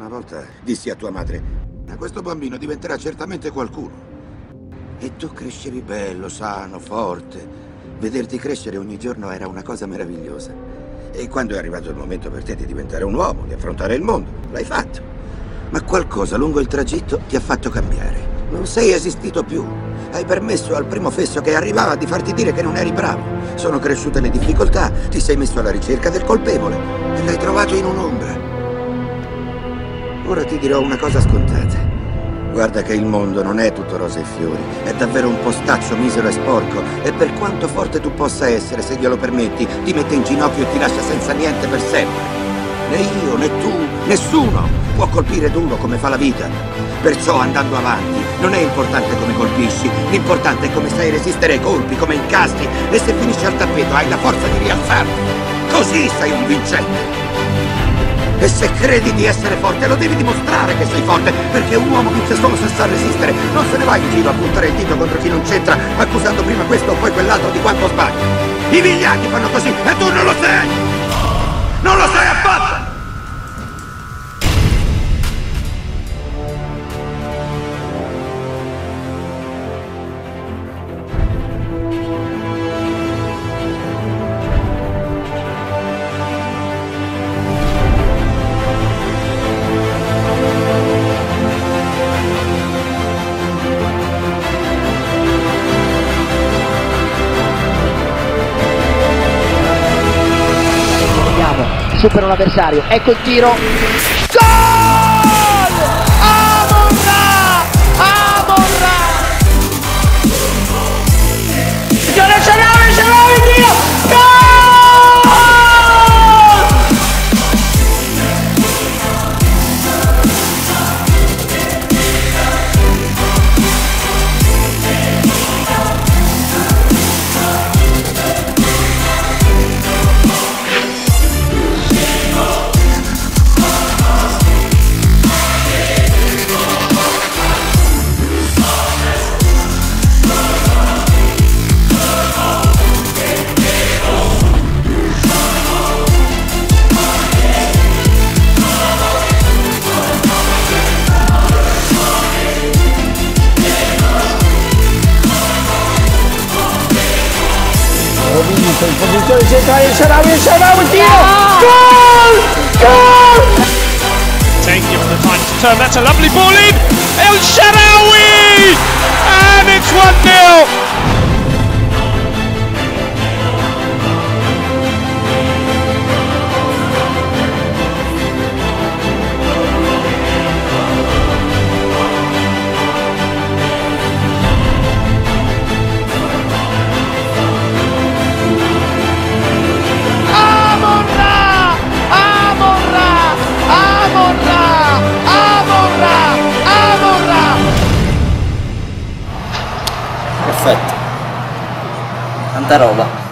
Una volta dissi a tua madre: questo bambino diventerà certamente qualcuno. E tu crescevi bello, sano, forte. Vederti crescere ogni giorno era una cosa meravigliosa. E quando è arrivato il momento per te di diventare un uomo, di affrontare il mondo, l'hai fatto. Ma qualcosa lungo il tragitto ti ha fatto cambiare. Non sei esistito più. Hai permesso al primo fesso che arrivava di farti dire che non eri bravo. Sono cresciute le difficoltà, ti sei messo alla ricerca del colpevole e l'hai trovato in un'ombra. Ora ti dirò una cosa scontata. Guarda che il mondo non è tutto rose e fiori, è davvero un postaccio misero e sporco, e per quanto forte tu possa essere, se glielo permetti, ti mette in ginocchio e ti lascia senza niente per sempre. Né io, né tu, nessuno può colpire duro come fa la vita. Perciò, andando avanti, non è importante come colpisci, l'importante è come sai resistere ai colpi, come incasti, e se finisci al tappeto hai la forza di rialzarti. Così sei un vincente. E se credi di essere forte, lo devi dimostrare che sei forte, perché un uomo vince solo se sa resistere. Non se ne va in giro a puntare il dito contro chi non c'entra, accusando prima questo o poi quell'altro di quanto sbaglia. I vigliacchi fanno così e tu non lo sei! Non lo sei affatto! Supera l'avversario, ecco il tiro. Gol! Amon-Ra! Amon-Ra! Sharawi, Dio! Gol! In posizione centrale Sharawi, Dio! Gol! Gol! Taking given the time to turn, that's a lovely ball in! El Shaarawy! And it's 1-0! Perfetto, tanta roba.